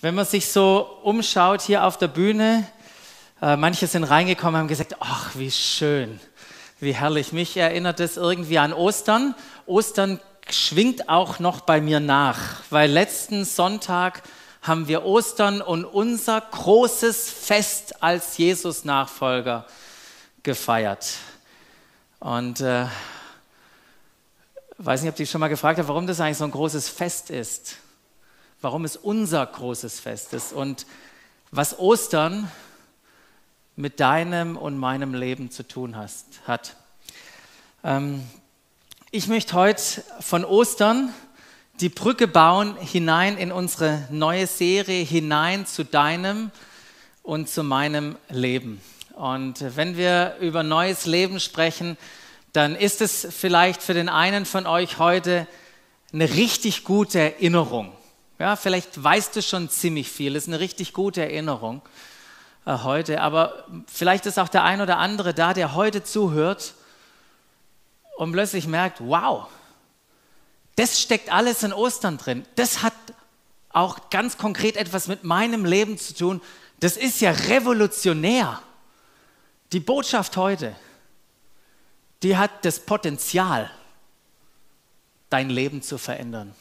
Wenn man sich so umschaut hier auf der Bühne, manche sind reingekommen und haben gesagt, ach, wie schön, wie herrlich. Mich erinnert es irgendwie an Ostern. Ostern schwingt auch noch bei mir nach, weil letzten Sonntag haben wir Ostern und unser großes Fest als Jesus-Nachfolger gefeiert. Und weiß nicht, ob du dich schon mal gefragt hast, warum das eigentlich so ein großes Fest ist. Warum es unser großes Fest ist und was Ostern mit deinem und meinem Leben zu tun hat. Ich möchte heute von Ostern die Brücke bauen hinein in unsere neue Serie, hinein zu deinem und zu meinem Leben. Und wenn wir über neues Leben sprechen, dann ist es vielleicht für den einen von euch heute eine richtig gute Erinnerung. Ja, vielleicht weißt du schon ziemlich viel, das ist eine richtig gute Erinnerung heute, aber vielleicht ist auch der ein oder andere da, der heute zuhört und plötzlich merkt, wow, das steckt alles in Ostern drin. Das hat auch ganz konkret etwas mit meinem Leben zu tun. Das ist ja revolutionär. Die Botschaft heute, die hat das Potenzial, dein Leben zu verändern.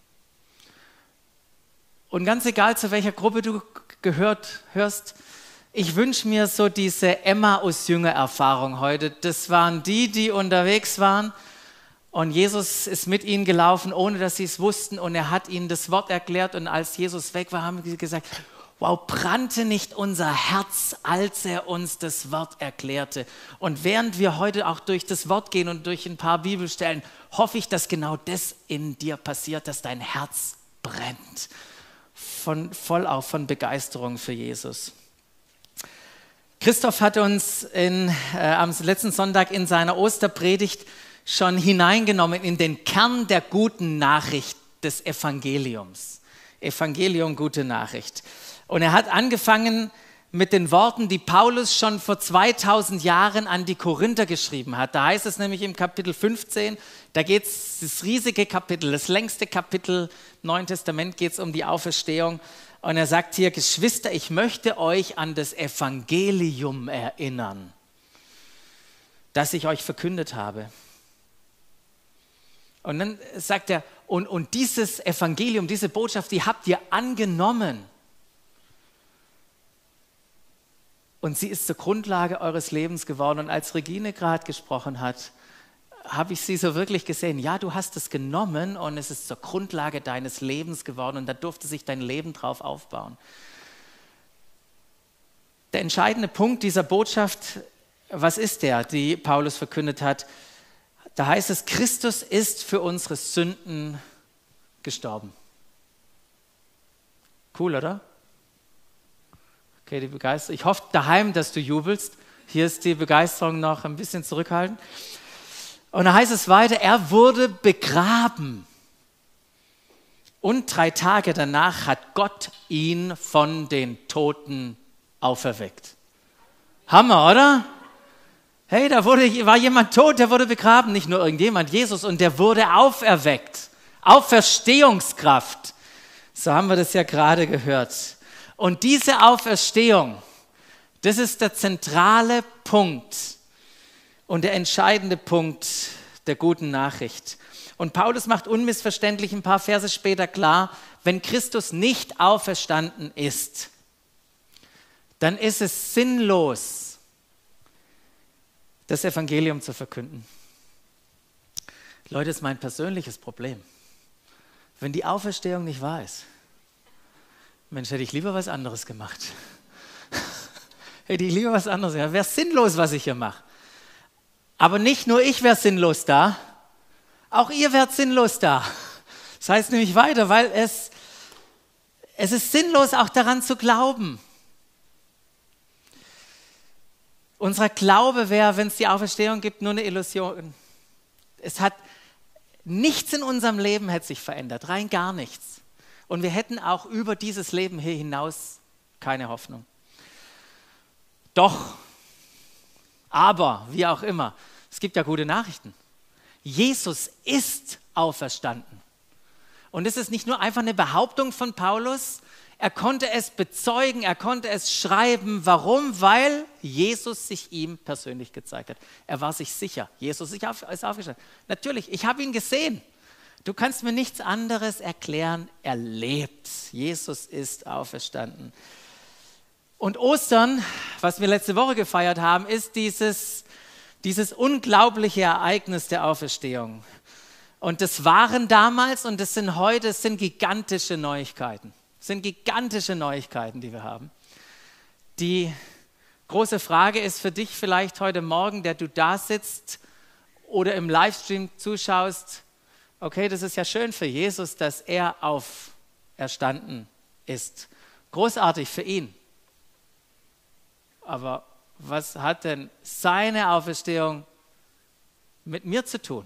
Und ganz egal, zu welcher Gruppe du hörst, ich wünsche mir so diese Emmaus-Jünger-Erfahrung heute. Das waren die unterwegs waren und Jesus ist mit ihnen gelaufen, ohne dass sie es wussten und er hat ihnen das Wort erklärt und als Jesus weg war, haben sie gesagt, wow, brannte nicht unser Herz, als er uns das Wort erklärte. Und während wir heute auch durch das Wort gehen und durch ein paar Bibelstellen, hoffe ich, dass genau das in dir passiert, dass dein Herz brennt. Voll auch von Begeisterung für Jesus. Christoph hat uns am letzten Sonntag in seiner Osterpredigt schon hineingenommen in den Kern der guten Nachricht des Evangeliums. Evangelium, gute Nachricht. Und er hat angefangen mit den Worten, die Paulus schon vor 2000 Jahren an die Korinther geschrieben hat. Da heißt es nämlich im Kapitel 15, da geht es, das riesige Kapitel, das längste Kapitel, Neuen Testament geht es um die Auferstehung. Und er sagt hier, Geschwister, ich möchte euch an das Evangelium erinnern, das ich euch verkündet habe. Und dann sagt er, und dieses Evangelium, diese Botschaft, die habt ihr angenommen. Und sie ist zur Grundlage eures Lebens geworden. Und als Regine gerade gesprochen hat, habe ich sie so wirklich gesehen. Ja, du hast es genommen und es ist zur Grundlage deines Lebens geworden. Und da durfte sich dein Leben drauf aufbauen. Der entscheidende Punkt dieser Botschaft, was ist der, die Paulus verkündet hat? Da heißt es, Christus ist für unsere Sünden gestorben. Cool, oder? Okay, die Begeisterung. Ich hoffe daheim, dass du jubelst. Hier ist die Begeisterung noch ein bisschen zurückhaltend. Und da heißt es weiter, er wurde begraben. Und 3 Tage danach hat Gott ihn von den Toten auferweckt. Hammer, oder? Hey, da war jemand tot, der wurde begraben. Nicht nur irgendjemand, Jesus. Und der wurde auferweckt. Auferstehungskraft. So haben wir das ja gerade gehört. Und diese Auferstehung, das ist der zentrale Punkt und der entscheidende Punkt der guten Nachricht. Und Paulus macht unmissverständlich ein paar Verse später klar, wenn Christus nicht auferstanden ist, dann ist es sinnlos, das Evangelium zu verkünden. Leute, das ist mein persönliches Problem. Wenn die Auferstehung nicht wahr ist, Mensch, hätte ich lieber was anderes gemacht. Hätte ich lieber was anderes gemacht. Wäre sinnlos, was ich hier mache. Aber nicht nur ich wäre sinnlos da, auch ihr wärt sinnlos da. Das heißt nämlich weiter, weil es ist sinnlos, auch daran zu glauben. Unser Glaube wäre, wenn es die Auferstehung gibt, nur eine Illusion. Nichts in unserem Leben hätte sich verändert, rein gar nichts. Und wir hätten auch über dieses Leben hier hinaus keine Hoffnung. Doch, aber, wie auch immer, es gibt ja gute Nachrichten. Jesus ist auferstanden. Und es ist nicht nur einfach eine Behauptung von Paulus, Er konnte es bezeugen, er konnte es schreiben. Warum? Weil Jesus sich ihm persönlich gezeigt hat. Er war sich sicher. Jesus ist aufgestanden. Natürlich, ich habe ihn gesehen. Du kannst mir nichts anderes erklären. Er lebt. Jesus ist auferstanden. Und Ostern, was wir letzte Woche gefeiert haben, ist dieses unglaubliche Ereignis der Auferstehung. Und das waren damals und das sind heute, es sind gigantische Neuigkeiten. Es sind gigantische Neuigkeiten, die wir haben. Die große Frage ist für dich vielleicht heute Morgen, der du da sitzt oder im Livestream zuschaust, okay, das ist ja schön für Jesus, dass er auferstanden ist. Großartig für ihn. Aber was hat denn seine Auferstehung mit mir zu tun?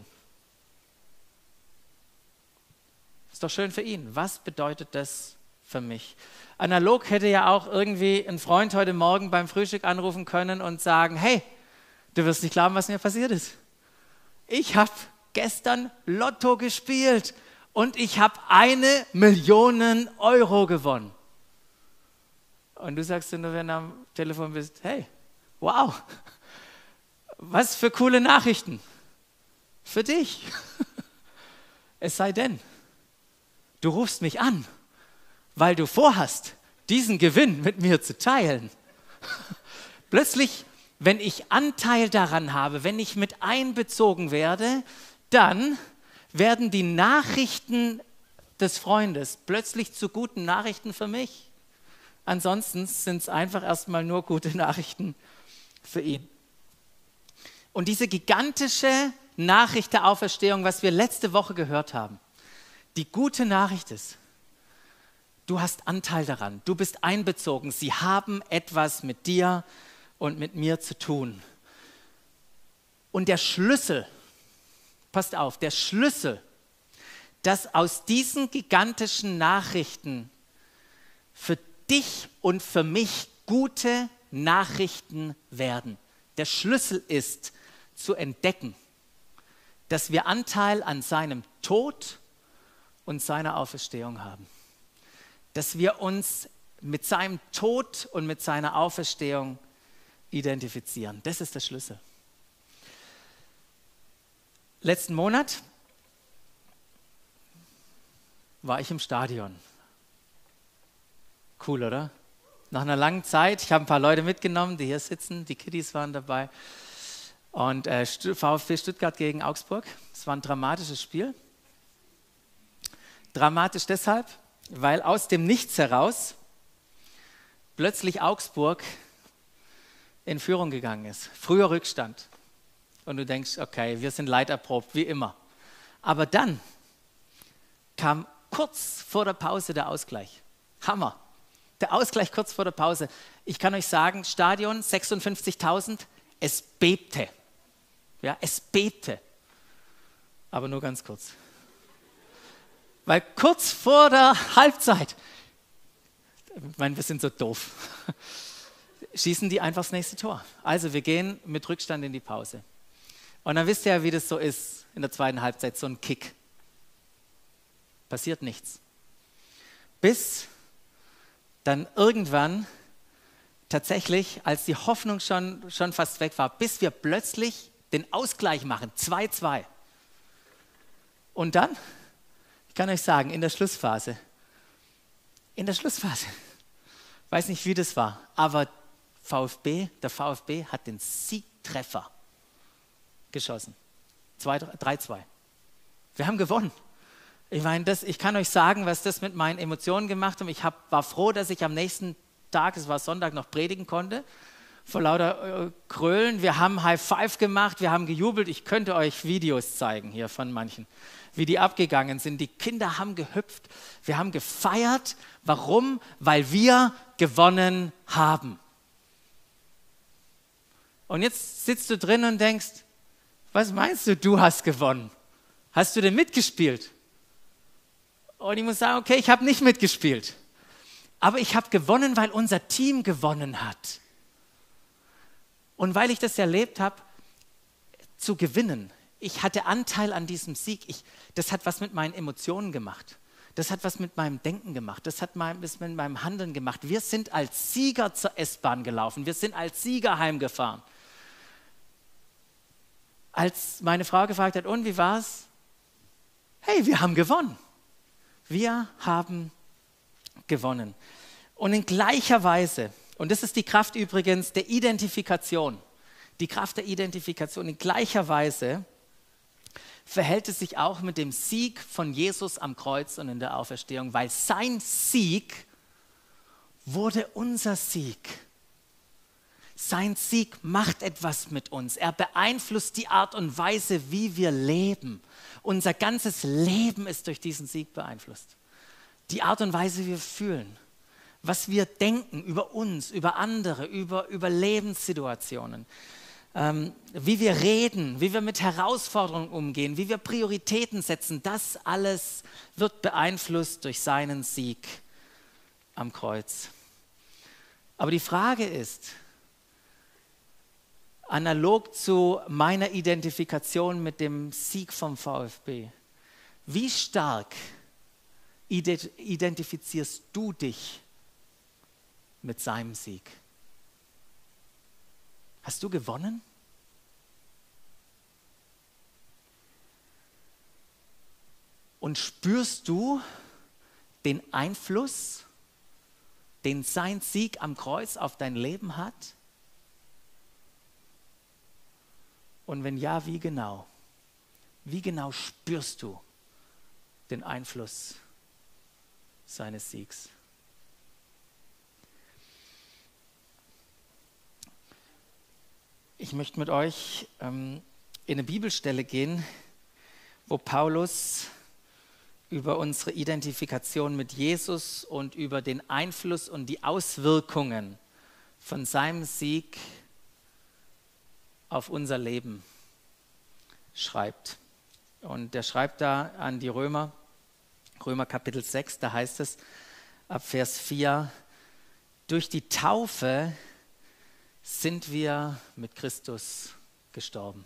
Ist doch schön für ihn. Was bedeutet das für mich? Analog hätte ja auch irgendwie ein Freund heute Morgen beim Frühstück anrufen können und sagen, hey, du wirst nicht glauben, was mir passiert ist. Ich habe gestern Lotto gespielt und ich habe 1 Million Euro gewonnen. Und du sagst dir nur, wenn du am Telefon bist, hey, wow, was für coole Nachrichten für dich. Es sei denn, du rufst mich an, weil du vorhast, diesen Gewinn mit mir zu teilen. Plötzlich, wenn ich Anteil daran habe, wenn ich mit einbezogen werde, dann werden die Nachrichten des Freundes plötzlich zu guten Nachrichten für mich. Ansonsten sind es einfach erstmal nur gute Nachrichten für ihn. Und diese gigantische Nachricht der Auferstehung, was wir letzte Woche gehört haben, die gute Nachricht ist, du hast Anteil daran, du bist einbezogen, sie haben etwas mit dir und mit mir zu tun. Und der Schlüssel, passt auf, der Schlüssel, dass aus diesen gigantischen Nachrichten für dich und für mich gute Nachrichten werden. Der Schlüssel ist zu entdecken, dass wir Anteil an seinem Tod und seiner Auferstehung haben. Dass wir uns mit seinem Tod und mit seiner Auferstehung identifizieren. Das ist der Schlüssel. Letzten Monat war ich im Stadion. Cool, oder? Nach einer langen Zeit, ich habe ein paar Leute mitgenommen, die hier sitzen, die Kiddies waren dabei. Und VfB Stuttgart gegen Augsburg. Es war ein dramatisches Spiel. Dramatisch deshalb, weil aus dem Nichts heraus plötzlich Augsburg in Führung gegangen ist. Früher Rückstand. Und du denkst, okay, wir sind leiterprobt, wie immer. Aber dann kam kurz vor der Pause der Ausgleich. Hammer. Der Ausgleich kurz vor der Pause. Ich kann euch sagen, Stadion 56.000, es bebte. Ja, es bebte. Aber nur ganz kurz. Weil kurz vor der Halbzeit, ich meine, wir sind so doof, schießen die einfach das nächste Tor. Also wir gehen mit Rückstand in die Pause. Und dann wisst ihr ja, wie das so ist in der zweiten Halbzeit, so ein Kick. Passiert nichts. Bis dann irgendwann tatsächlich, als die Hoffnung schon fast weg war, bis wir plötzlich den Ausgleich machen, 2-2. Und dann, ich kann euch sagen, in der Schlussphase, weiß nicht, wie das war, aber der VfB hat den Siegtreffer geschossen. 3-2. Wir haben gewonnen. Ich meine, ich kann euch sagen, was das mit meinen Emotionen gemacht hat. Ich war froh, dass ich am nächsten Tag, es war Sonntag, noch predigen konnte. Vor lauter Krölen. Wir haben High Five gemacht, wir haben gejubelt. Ich könnte euch Videos zeigen hier von manchen, wie die abgegangen sind. Die Kinder haben gehüpft. Wir haben gefeiert. Warum? Weil wir gewonnen haben. Und jetzt sitzt du drin und denkst, was meinst du, du hast gewonnen? Hast du denn mitgespielt? Und ich muss sagen, okay, ich habe nicht mitgespielt. Aber ich habe gewonnen, weil unser Team gewonnen hat. Und weil ich das erlebt habe, zu gewinnen. Ich hatte Anteil an diesem Sieg. Das hat was mit meinen Emotionen gemacht. Das hat was mit meinem Denken gemacht. Das hat was mit meinem Handeln gemacht. Wir sind als Sieger zur S-Bahn gelaufen. Wir sind als Sieger heimgefahren. Als meine Frau gefragt hat, und wie war's? Hey, wir haben gewonnen. Wir haben gewonnen. Und in gleicher Weise, und das ist die Kraft übrigens der Identifikation, die Kraft der Identifikation, in gleicher Weise verhält es sich auch mit dem Sieg von Jesus am Kreuz und in der Auferstehung, weil sein Sieg wurde unser Sieg. Sein Sieg macht etwas mit uns. Er beeinflusst die Art und Weise, wie wir leben. Unser ganzes Leben ist durch diesen Sieg beeinflusst. Die Art und Weise, wie wir fühlen, was wir denken über uns, über andere, über Lebenssituationen. Wie wir reden, wie wir mit Herausforderungen umgehen, wie wir Prioritäten setzen, das alles wird beeinflusst durch seinen Sieg am Kreuz. Aber die Frage ist, analog zu meiner Identifikation mit dem Sieg vom VfB, wie stark identifizierst du dich mit seinem Sieg? Hast du gewonnen? Und spürst du den Einfluss, den sein Sieg am Kreuz auf dein Leben hat? Und wenn ja, wie genau? Wie genau spürst du den Einfluss seines Siegs? Ich möchte mit euch in eine Bibelstelle gehen, wo Paulus über unsere Identifikation mit Jesus und über den Einfluss und die Auswirkungen von seinem Sieg auf unser Leben schreibt. Und er schreibt da an die Römer Kapitel 6, da heißt es ab Vers 4, durch die Taufe sind wir mit Christus gestorben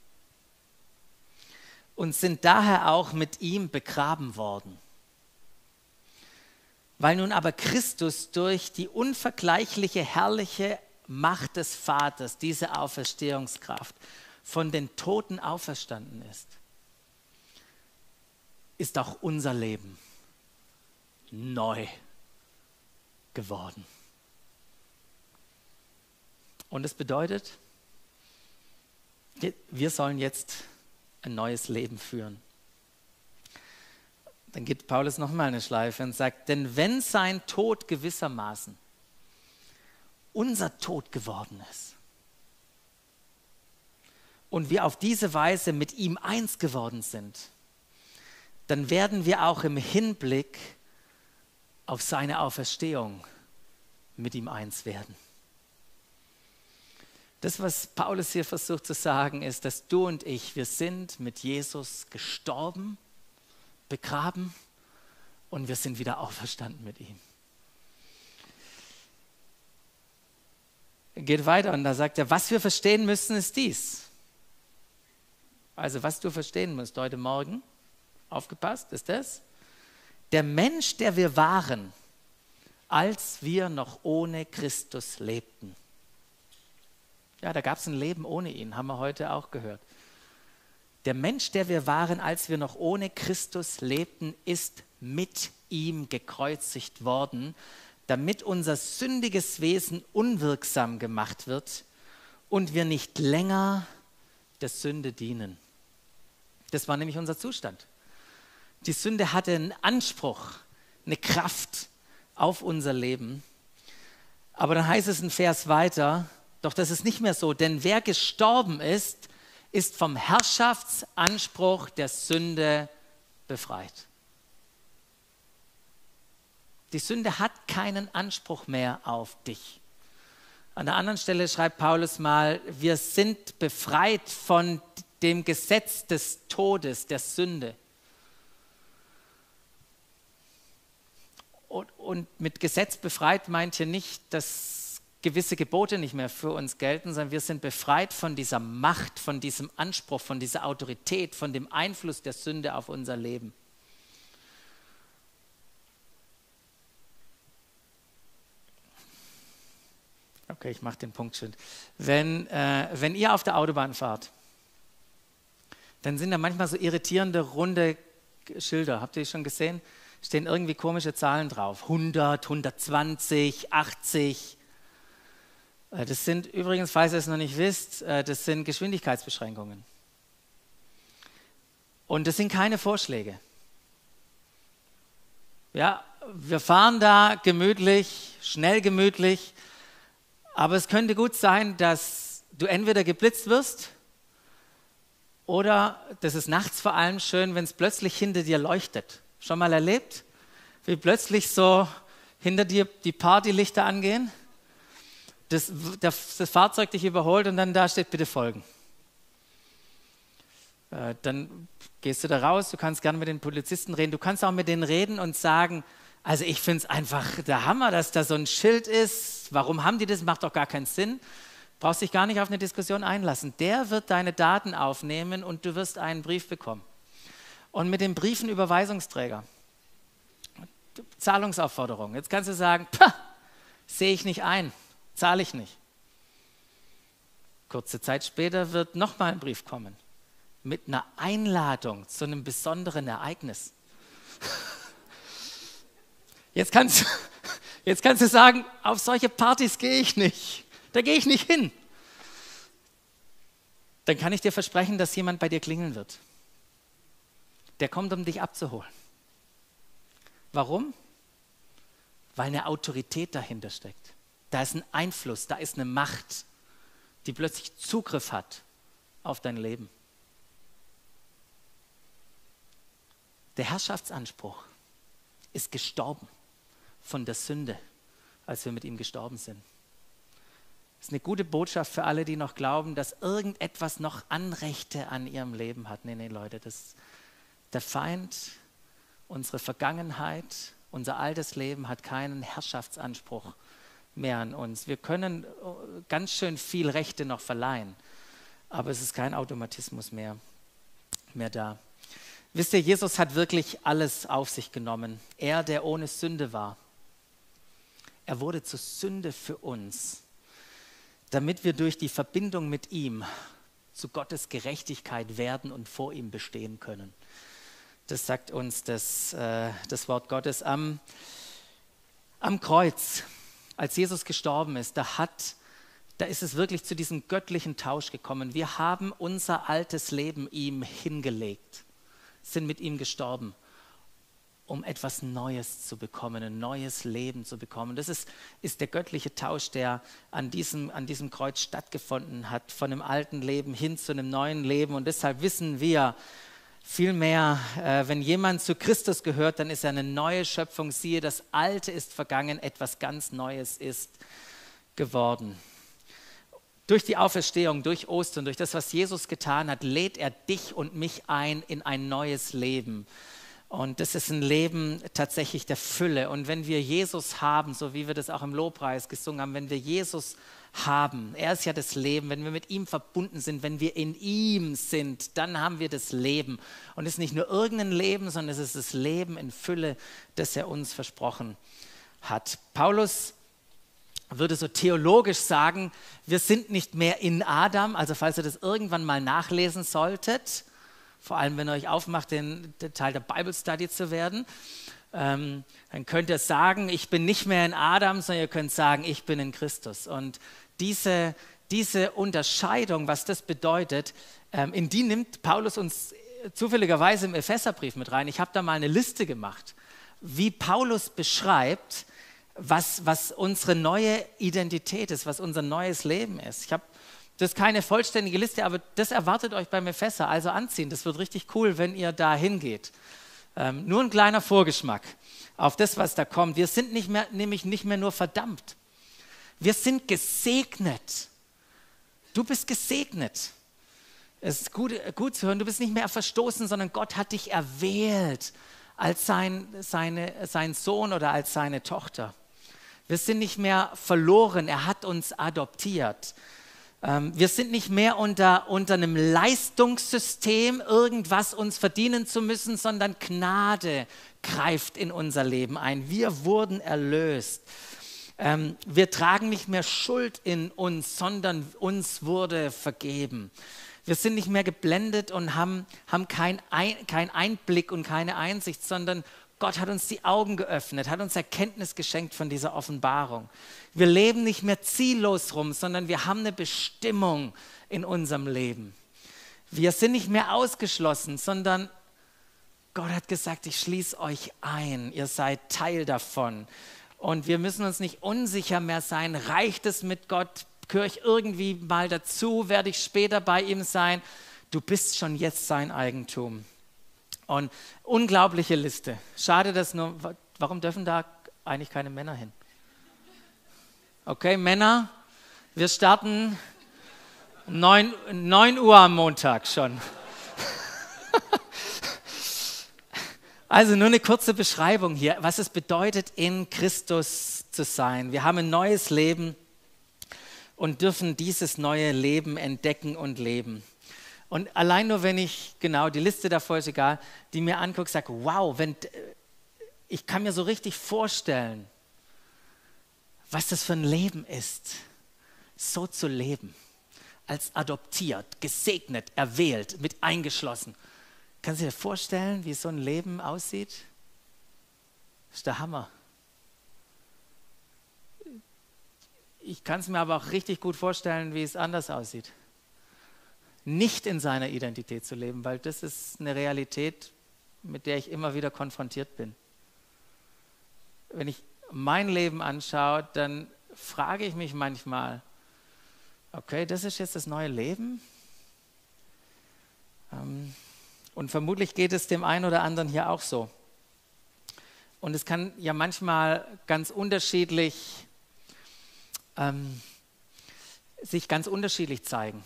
und sind daher auch mit ihm begraben worden. Weil nun aber Christus durch die unvergleichliche, herrliche Macht des Vaters, diese Auferstehungskraft, von den Toten auferstanden ist, ist auch unser Leben neu geworden. Und das bedeutet, wir sollen jetzt ein neues Leben führen. Dann gibt Paulus nochmal eine Schleife und sagt, denn wenn sein Tod gewissermaßen unser Tod geworden ist und wir auf diese Weise mit ihm eins geworden sind, dann werden wir auch im Hinblick auf seine Auferstehung mit ihm eins werden. Das, was Paulus hier versucht zu sagen, ist, dass du und ich, wir sind mit Jesus gestorben, begraben und wir sind wieder auferstanden mit ihm. Er geht weiter und da sagt er, was wir verstehen müssen, ist dies. Also was du verstehen musst heute Morgen, aufgepasst, ist das. Der Mensch, der wir waren, als wir noch ohne Christus lebten. Ja, da gab es ein Leben ohne ihn, haben wir heute auch gehört. Der Mensch, der wir waren, als wir noch ohne Christus lebten, ist mit ihm gekreuzigt worden, damit unser sündiges Wesen unwirksam gemacht wird und wir nicht länger der Sünde dienen. Das war nämlich unser Zustand. Die Sünde hatte einen Anspruch, eine Kraft auf unser Leben. Aber dann heißt es in Vers weiter, doch das ist nicht mehr so, denn wer gestorben ist, ist vom Herrschaftsanspruch der Sünde befreit. Die Sünde hat keinen Anspruch mehr auf dich. An der anderen Stelle schreibt Paulus mal, wir sind befreit von dem Gesetz des Todes, der Sünde. Und mit Gesetz befreit meint hier nicht, dass gewisse Gebote nicht mehr für uns gelten, sondern wir sind befreit von dieser Macht, von diesem Anspruch, von dieser Autorität, von dem Einfluss der Sünde auf unser Leben. Okay, ich mache den Punkt schön. Wenn ihr auf der Autobahn fahrt, dann sind da manchmal so irritierende runde Schilder. Habt ihr die schon gesehen? Stehen irgendwie komische Zahlen drauf. 100, 120, 80. Das sind übrigens, falls ihr es noch nicht wisst, das sind Geschwindigkeitsbeschränkungen. Und das sind keine Vorschläge. Ja, wir fahren da gemütlich, schnell gemütlich, aber es könnte gut sein, dass du entweder geblitzt wirst oder, das ist nachts vor allem schön, wenn es plötzlich hinter dir leuchtet. Schon mal erlebt, wie plötzlich so hinter dir die Partylichter angehen? Das Fahrzeug dich überholt und dann da steht, bitte folgen. Dann gehst du da raus, du kannst gerne mit den Polizisten reden, du kannst auch mit denen reden und sagen, also ich finde es einfach der Hammer, dass da so ein Schild ist, warum haben die das, macht doch gar keinen Sinn. Brauchst dich gar nicht auf eine Diskussion einlassen. Der wird deine Daten aufnehmen und du wirst einen Brief bekommen. Und mit dem Brief einen Überweisungsträger. Zahlungsaufforderung. Jetzt kannst du sagen, sehe ich nicht ein, zahle ich nicht. Kurze Zeit später wird nochmal ein Brief kommen. Mit einer Einladung zu einem besonderen Ereignis. Jetzt kannst du sagen, auf solche Partys gehe ich nicht. Da gehe ich nicht hin. Dann kann ich dir versprechen, dass jemand bei dir klingeln wird. Der kommt, um dich abzuholen. Warum? Weil eine Autorität dahinter steckt. Da ist ein Einfluss, da ist eine Macht, die plötzlich Zugriff hat auf dein Leben. Der Herrschaftsanspruch ist gestorben von der Sünde, als wir mit ihm gestorben sind. Das ist eine gute Botschaft für alle, die noch glauben, dass irgendetwas noch Anrechte an ihrem Leben hat. Nee, Leute, der Feind, unsere Vergangenheit, unser altes Leben hat keinen Herrschaftsanspruch mehr an uns. Wir können ganz schön viel Rechte noch verleihen, aber es ist kein Automatismus mehr da. Wisst ihr, Jesus hat wirklich alles auf sich genommen. Er, der ohne Sünde war. Er wurde zur Sünde für uns, damit wir durch die Verbindung mit ihm zu Gottes Gerechtigkeit werden und vor ihm bestehen können. Das sagt uns das Wort Gottes am Kreuz. Als Jesus gestorben ist, da ist es wirklich zu diesem göttlichen Tausch gekommen. Wir haben unser altes Leben ihm hingelegt, sind mit ihm gestorben, um etwas Neues zu bekommen, ein neues Leben zu bekommen. Das ist der göttliche Tausch, der an diesem Kreuz stattgefunden hat, von einem alten Leben hin zu einem neuen Leben. Und deshalb wissen wir vielmehr, wenn jemand zu Christus gehört, dann ist er eine neue Schöpfung. Siehe, das Alte ist vergangen, etwas ganz Neues ist geworden. Durch die Auferstehung, durch Ostern, durch das, was Jesus getan hat, lädt er dich und mich ein in ein neues Leben. Und das ist ein Leben tatsächlich der Fülle. Und wenn wir Jesus haben, so wie wir das auch im Lobpreis gesungen haben, wenn wir Jesus haben, er ist ja das Leben, wenn wir mit ihm verbunden sind, wenn wir in ihm sind, dann haben wir das Leben. Und es ist nicht nur irgendein Leben, sondern es ist das Leben in Fülle, das er uns versprochen hat. Paulus würde so theologisch sagen, wir sind nicht mehr in Adam, also falls ihr das irgendwann mal nachlesen solltet, vor allem wenn ihr euch aufmacht, den Teil der Bible Study zu werden, dann könnt ihr sagen, ich bin nicht mehr in Adam, sondern ihr könnt sagen, ich bin in Christus. Und diese Unterscheidung, was das bedeutet, in die nimmt Paulus uns zufälligerweise im Epheserbrief mit rein. Ich habe da mal eine Liste gemacht, wie Paulus beschreibt, was unsere neue Identität ist, was unser neues Leben ist. Das ist keine vollständige Liste, aber das erwartet euch beim Epheser, also anziehen. Das wird richtig cool, wenn ihr da hingeht. Nur ein kleiner Vorgeschmack auf das, was da kommt. Wir sind nämlich nicht mehr nur verdammt. Wir sind gesegnet. Du bist gesegnet. Es ist gut zu hören, du bist nicht mehr verstoßen, sondern Gott hat dich erwählt als sein Sohn oder als seine Tochter. Wir sind nicht mehr verloren, er hat uns adoptiert. Wir sind nicht mehr unter einem Leistungssystem, irgendwas uns verdienen zu müssen, sondern Gnade greift in unser Leben ein. Wir wurden erlöst. Wir tragen nicht mehr Schuld in uns, sondern uns wurde vergeben. Wir sind nicht mehr geblendet und haben keinen Einblick und keine Einsicht, sondern Gott hat uns die Augen geöffnet, hat uns Erkenntnis geschenkt von dieser Offenbarung. Wir leben nicht mehr ziellos rum, sondern wir haben eine Bestimmung in unserem Leben. Wir sind nicht mehr ausgeschlossen, sondern Gott hat gesagt, ich schließe euch ein, ihr seid Teil davon. Und wir müssen uns nicht unsicher mehr sein, reicht es mit Gott, gehöre ich irgendwie mal dazu, werde ich später bei ihm sein? Du bist schon jetzt sein Eigentum. Und unglaubliche Liste. Schade, dass nur, warum dürfen da eigentlich keine Männer hin? Okay, Männer, wir starten 9 Uhr am Montag schon. Also nur eine kurze Beschreibung hier, was es bedeutet, in Christus zu sein. Wir haben ein neues Leben und dürfen dieses neue Leben entdecken und leben. Und allein nur, wenn ich, genau, die Liste davor ist egal, die mir angucke, sage, wow, ich kann mir so richtig vorstellen, was das für ein Leben ist, so zu leben, als adoptiert, gesegnet, erwählt, mit eingeschlossen. Kannst du dir vorstellen, wie so ein Leben aussieht? Das ist der Hammer. Ich kann es mir aber auch richtig gut vorstellen, wie es anders aussieht. Nicht in seiner Identität zu leben, weil das ist eine Realität, mit der ich immer wieder konfrontiert bin. Wenn ich mein Leben anschaue, dann frage ich mich manchmal, okay, das ist jetzt das neue Leben? Und vermutlich geht es dem einen oder anderen hier auch so. Und es kann ja manchmal ganz unterschiedlich, sich ganz unterschiedlich zeigen.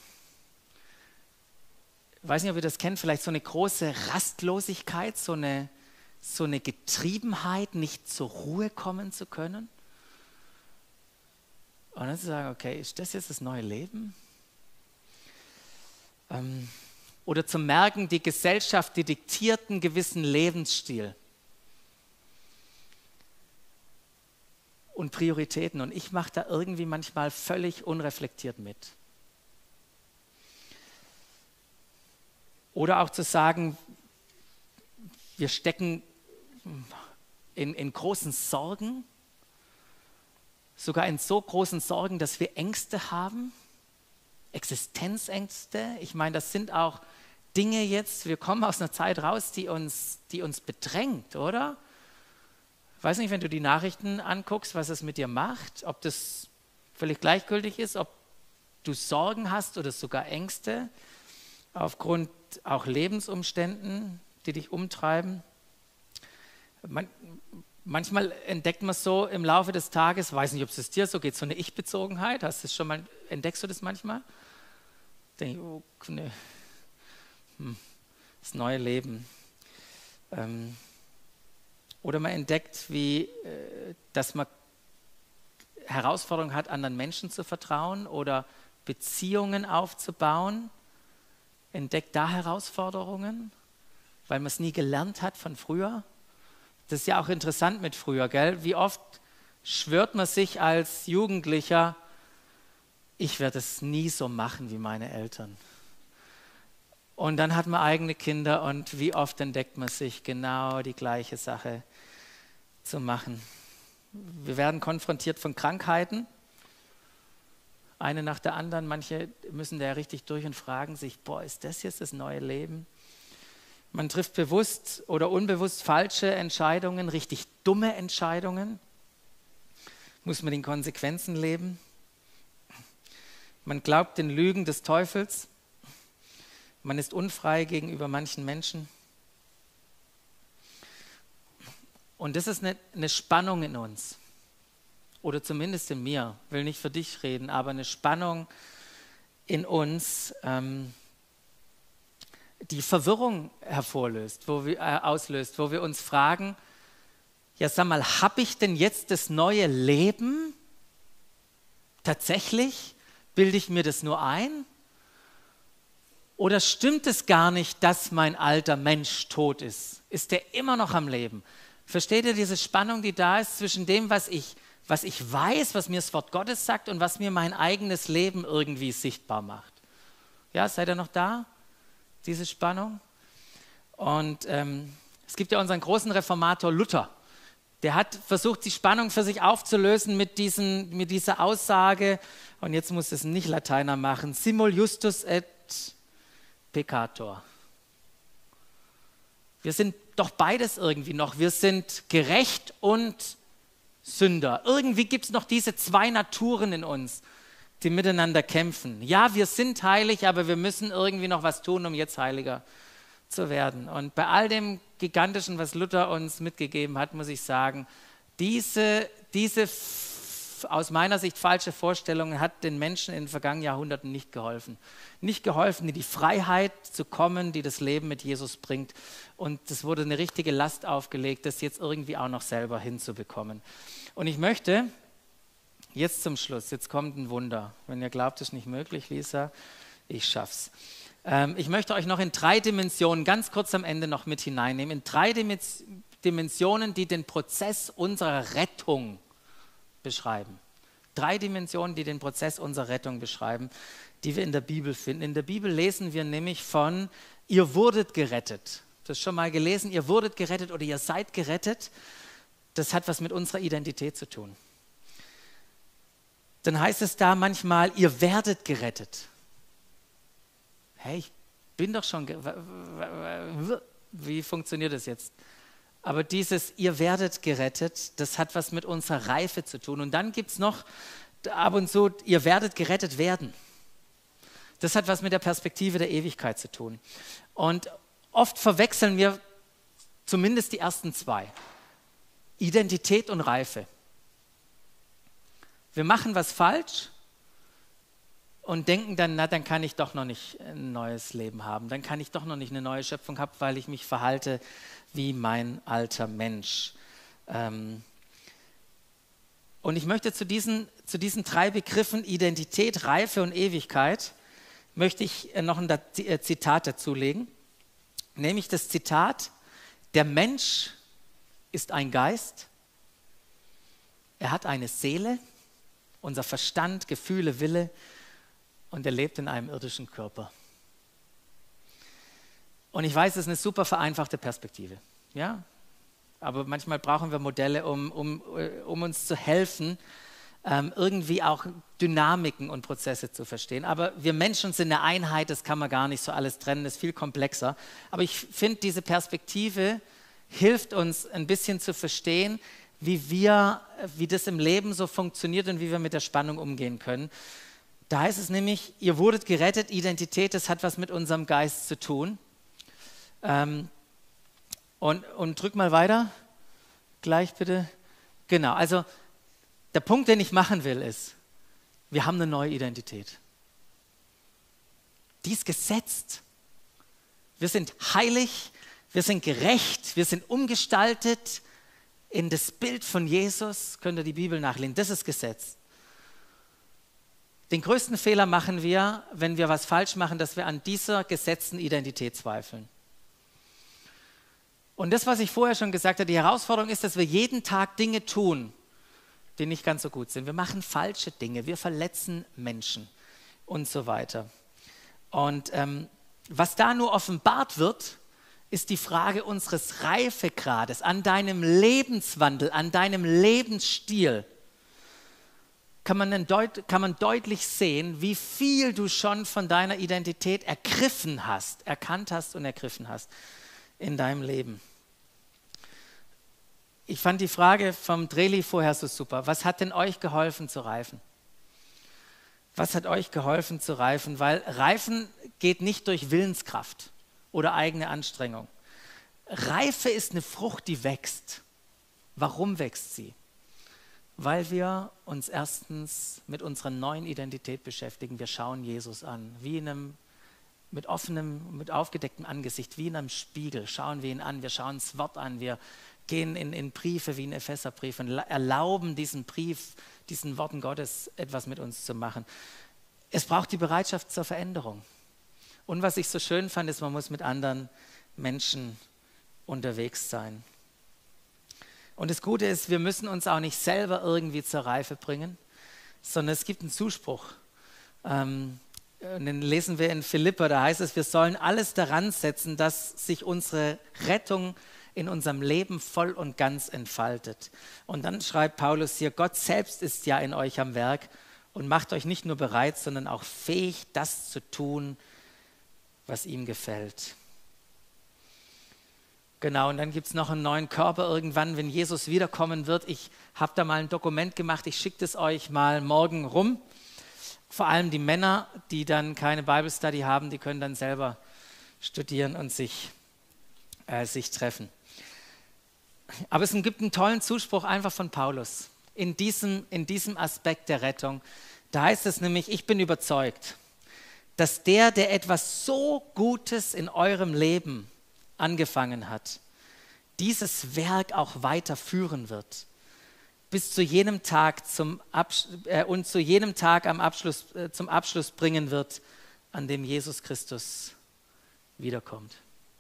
Ich weiß nicht, ob ihr das kennt, vielleicht so eine große Rastlosigkeit, so eine Getriebenheit, nicht zur Ruhe kommen zu können. Und dann zu sagen, okay, ist das jetzt das neue Leben? Oder zu merken, die Gesellschaft, die diktiert einen gewissen Lebensstil und Prioritäten. Und ich mache da irgendwie manchmal völlig unreflektiert mit. Oder auch zu sagen, wir stecken in großen Sorgen, sogar in so großen Sorgen, dass wir Ängste haben, Existenzängste. Ich meine, das sind auch Dinge jetzt, wir kommen aus einer Zeit raus, die uns bedrängt, oder? Ich weiß nicht, wenn du die Nachrichten anguckst, was es mit dir macht, ob das völlig gleichgültig ist, ob du Sorgen hast oder sogar Ängste aufgrund auch Lebensumständen, die dich umtreiben. Manchmal entdeckt man so im Laufe des Tages, weiß nicht, ob es dir so geht, so eine Ich-Bezogenheit. Entdeckst du das manchmal? Denke ich, oh, nee. Das neue Leben. Oder man entdeckt, dass man Herausforderungen hat, anderen Menschen zu vertrauen oder Beziehungen aufzubauen. Entdeckt da Herausforderungen, weil man es nie gelernt hat von früher. Das ist ja auch interessant mit früher, gell? Wie oft schwört man sich als Jugendlicher, ich werde es nie so machen wie meine Eltern. Und dann hat man eigene Kinder und wie oft entdeckt man sich, genau die gleiche Sache zu machen. Wir werden konfrontiert von Krankheiten, eine nach der anderen. Manche müssen da ja richtig durch und fragen sich, ist das jetzt das neue Leben? Man trifft bewusst oder unbewusst falsche Entscheidungen, richtig dumme Entscheidungen. Muss man den Konsequenzen leben? Man glaubt den Lügen des Teufels. Man ist unfrei gegenüber manchen Menschen. Und das ist eine Spannung in uns. Oder zumindest in mir. Ich will nicht für dich reden, aber eine Spannung in uns, die Verwirrung auslöst, wo wir uns fragen, ja sag mal, habe ich denn jetzt das neue Leben? Tatsächlich? Bilde ich mir das nur ein? Oder stimmt es gar nicht, dass mein alter Mensch tot ist? Ist der immer noch am Leben? Versteht ihr diese Spannung, die da ist zwischen dem, was ich was ich weiß, was mir das Wort Gottes sagt und was mir mein eigenes Leben irgendwie sichtbar macht. Ja, seid ihr noch da? Diese Spannung? Und es gibt ja unseren großen Reformator Luther. Der hat versucht, die Spannung für sich aufzulösen mit dieser Aussage, und jetzt muss es ein Nicht-Lateiner machen, simul justus et peccator. Wir sind doch beides irgendwie noch. Wir sind gerecht und Sünder. Irgendwie gibt es noch diese zwei Naturen in uns, die miteinander kämpfen. Ja, wir sind heilig, aber wir müssen irgendwie noch was tun, um jetzt heiliger zu werden. Und bei all dem Gigantischen, was Luther uns mitgegeben hat, muss ich sagen, diese aus meiner Sicht falsche Vorstellung hat den Menschen in den vergangenen Jahrhunderten nicht geholfen. Nicht geholfen, in die Freiheit zu kommen, die das Leben mit Jesus bringt. Und es wurde eine richtige Last aufgelegt, das jetzt irgendwie auch noch selber hinzubekommen. Und ich möchte jetzt zum Schluss, jetzt kommt ein Wunder. Wenn ihr glaubt, es ist nicht möglich, Lisa, ich schaff's. Ich möchte euch noch in 3 Dimensionen ganz kurz am Ende noch mit hineinnehmen. In 3 Dimensionen, die den Prozess unserer Rettung beschreiben. 3 Dimensionen, die den Prozess unserer Rettung beschreiben, die wir in der Bibel finden. In der Bibel lesen wir nämlich von, ihr wurdet gerettet. Das schon mal gelesen, ihr wurdet gerettet oder ihr seid gerettet. Das hat was mit unserer Identität zu tun. Dann heißt es da manchmal, ihr werdet gerettet. Hey, ich bin doch schon, wie funktioniert das jetzt? Aber dieses, ihr werdet gerettet, das hat was mit unserer Reife zu tun. Und dann gibt es noch ab und zu, ihr werdet gerettet werden. Das hat was mit der Perspektive der Ewigkeit zu tun. Und oft verwechseln wir zumindest die ersten 2. Identität und Reife. Wir machen was falsch und denken dann, na, dann kann ich doch noch nicht ein neues Leben haben. Dann kann ich doch noch nicht eine neue Schöpfung haben, weil ich mich verhalte wie mein alter Mensch. Und ich möchte zu diesen 3 Begriffen Identität, Reife und Ewigkeit, möchte ich noch ein Zitat dazulegen. Nämlich das Zitat, der Mensch ist ein Geist, er hat eine Seele, unser Verstand, Gefühle, Wille, und er lebt in einem irdischen Körper. Und ich weiß, das ist eine super vereinfachte Perspektive. Ja? Aber manchmal brauchen wir Modelle, um uns zu helfen, irgendwie auch Dynamiken und Prozesse zu verstehen. Aber wir Menschen sind eine Einheit, das kann man gar nicht so alles trennen, das ist viel komplexer. Aber ich finde, diese Perspektive hilft uns ein bisschen zu verstehen, wie das im Leben so funktioniert und wie wir mit der Spannung umgehen können. Da heißt es nämlich, ihr wurdet gerettet, Identität, das hat was mit unserem Geist zu tun. Und drück mal weiter, gleich bitte. Genau, also der Punkt, den ich machen will, ist, wir haben eine neue Identität. Die ist gesetzt. Wir sind heilig, wir sind gerecht, wir sind umgestaltet in das Bild von Jesus. Könnt ihr die Bibel nachlesen, das ist Gesetz. Den größten Fehler machen wir, wenn wir was falsch machen, dass wir an dieser gesetzten Identität zweifeln. Und das, was ich vorher schon gesagt habe, die Herausforderung ist, dass wir jeden Tag Dinge tun, die nicht ganz so gut sind. Wir machen falsche Dinge, wir verletzen Menschen und so weiter. Und was da nur offenbart wird, ist die Frage unseres Reifegrades, an deinem Lebenswandel, an deinem Lebensstil. Kann man deutlich sehen, wie viel du schon von deiner Identität erkannt hast und ergriffen hast in deinem Leben. Ich fand die Frage vom Dreli vorher so super. Was hat denn euch geholfen zu reifen? Was hat euch geholfen zu reifen? Weil Reifen geht nicht durch Willenskraft oder eigene Anstrengung. Reife ist eine Frucht, die wächst. Warum wächst sie? Weil wir uns erstens mit unserer neuen Identität beschäftigen. Wir schauen Jesus an, wie mit aufgedecktem Angesicht, wie in einem Spiegel. Schauen wir ihn an, wir schauen das Wort an, wir gehen in Briefe wie in Epheserbrief und erlauben diesen Worten Gottes etwas mit uns zu machen. Es braucht die Bereitschaft zur Veränderung. Und was ich so schön fand, ist, man muss mit anderen Menschen unterwegs sein. Und das Gute ist, wir müssen uns auch nicht selber irgendwie zur Reife bringen, sondern es gibt einen Zuspruch. Und den lesen wir in Philipper, da heißt es, wir sollen alles daran setzen, dass sich unsere Rettung in unserem Leben voll und ganz entfaltet. Und dann schreibt Paulus hier, Gott selbst ist ja in euch am Werk und macht euch nicht nur bereit, sondern auch fähig, das zu tun, was ihm gefällt. Genau, und dann gibt es noch einen neuen Körper irgendwann, wenn Jesus wiederkommen wird. Ich habe da mal ein Dokument gemacht, ich schicke das euch mal morgen rum. Vor allem die Männer, die dann keine Bible Study haben, die können dann selber studieren und sich treffen. Aber es gibt einen tollen Zuspruch einfach von Paulus in diesem Aspekt der Rettung. Da heißt es nämlich, ich bin überzeugt, dass der etwas so Gutes in eurem Leben angefangen hat, dieses Werk auch weiterführen wird, bis zu jenem Tag zum Abschluss bringen wird, an dem Jesus Christus wiederkommt.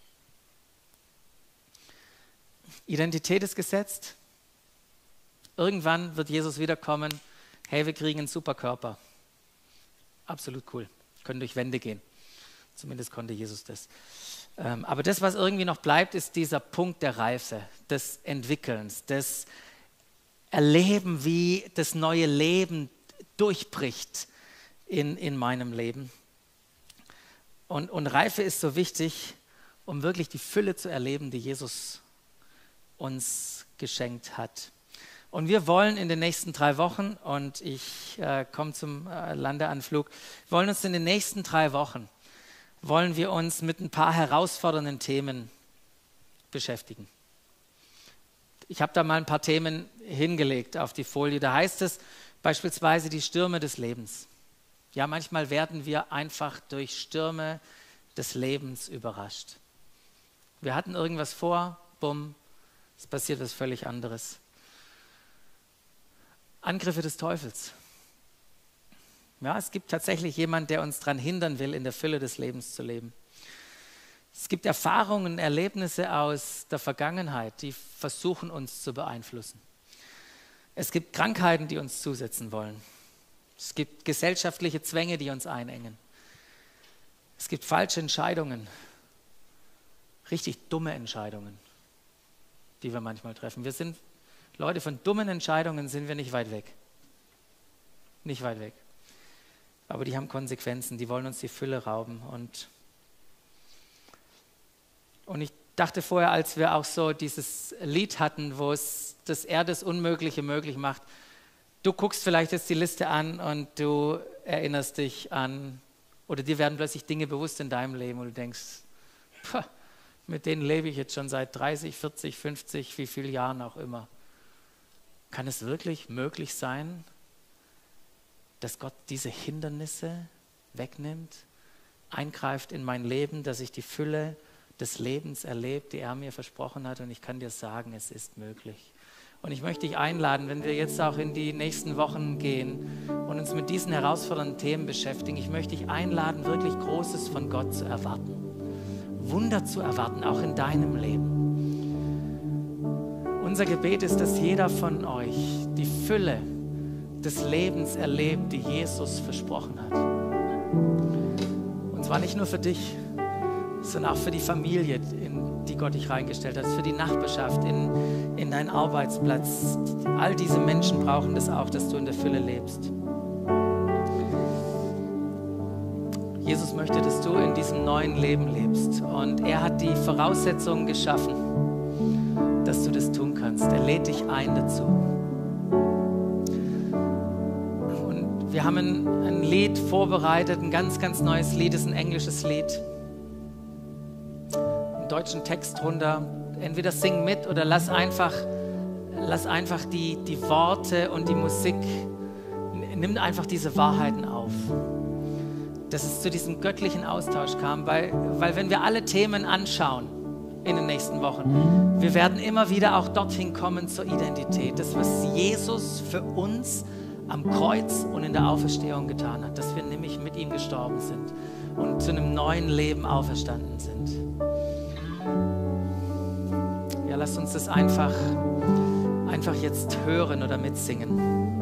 Identität ist gesetzt. Irgendwann wird Jesus wiederkommen. Hey, wir kriegen einen super Körper. Absolut cool. Können durch Wände gehen. Zumindest konnte Jesus das. Aber das, was irgendwie noch bleibt, ist dieser Punkt der Reife, des Entwickelns, des Erleben, wie das neue Leben durchbricht in meinem Leben. Und Reife ist so wichtig, um wirklich die Fülle zu erleben, die Jesus uns geschenkt hat. Und wir wollen in den nächsten 3 Wochen, und ich komme zum Landeanflug, wollen uns in den nächsten 3 Wochen, wollen wir uns mit ein paar herausfordernden Themen beschäftigen. Ich habe da mal ein paar Themen hingelegt auf die Folie. Da heißt es beispielsweise die Stürme des Lebens. Ja, manchmal werden wir einfach durch Stürme des Lebens überrascht. Wir hatten irgendwas vor, bumm, es passiert was völlig anderes. Angriffe des Teufels. Ja, es gibt tatsächlich jemanden, der uns daran hindern will, in der Fülle des Lebens zu leben. Es gibt Erfahrungen, Erlebnisse aus der Vergangenheit, die versuchen, uns zu beeinflussen. Es gibt Krankheiten, die uns zusetzen wollen. Es gibt gesellschaftliche Zwänge, die uns einengen. Es gibt falsche Entscheidungen, richtig dumme Entscheidungen, die wir manchmal treffen. Wir sind Leute, von dummen Entscheidungen sind wir nicht weit weg. Nicht weit weg. Aber die haben Konsequenzen, die wollen uns die Fülle rauben. Und ich dachte vorher, als wir auch so dieses Lied hatten, wo es das Unmögliche möglich macht, du guckst vielleicht jetzt die Liste an und du erinnerst dich an, oder dir werden plötzlich Dinge bewusst in deinem Leben und du denkst, mit denen lebe ich jetzt schon seit 30, 40, 50, wie viele Jahren auch immer. Kann es wirklich möglich sein, dass Gott diese Hindernisse wegnimmt, eingreift in mein Leben, dass ich die Fülle des Lebens erlebe, die er mir versprochen hat? Und ich kann dir sagen, es ist möglich. Und ich möchte dich einladen, wenn wir jetzt auch in die nächsten Wochen gehen und uns mit diesen herausfordernden Themen beschäftigen, ich möchte dich einladen, wirklich Großes von Gott zu erwarten. Wunder zu erwarten, auch in deinem Leben. Unser Gebet ist, dass jeder von euch die Fülle des Lebens erlebt, die Jesus versprochen hat. Und zwar nicht nur für dich, sondern auch für die Familie, in die Gott dich reingestellt hat, für die Nachbarschaft, in deinen Arbeitsplatz. All diese Menschen brauchen das auch, dass du in der Fülle lebst. Jesus möchte, dass du in diesem neuen Leben lebst. Und er hat die Voraussetzungen geschaffen, dass du das tun kannst. Er lädt dich ein dazu. Und wir haben ein Lied vorbereitet, ein ganz, ganz neues Lied, das ist ein englisches Lied. Einen deutschen Text drunter. Entweder sing mit oder lass einfach die Worte und die Musik, nimm einfach diese Wahrheiten auf. Dass es zu diesem göttlichen Austausch kam, weil wenn wir alle Themen anschauen in den nächsten Wochen, wir werden immer wieder auch dorthin kommen zur Identität, das, was Jesus für uns am Kreuz und in der Auferstehung getan hat, dass wir nämlich mit ihm gestorben sind und zu einem neuen Leben auferstanden sind. Ja, lasst uns das einfach einfach jetzt hören oder mitsingen.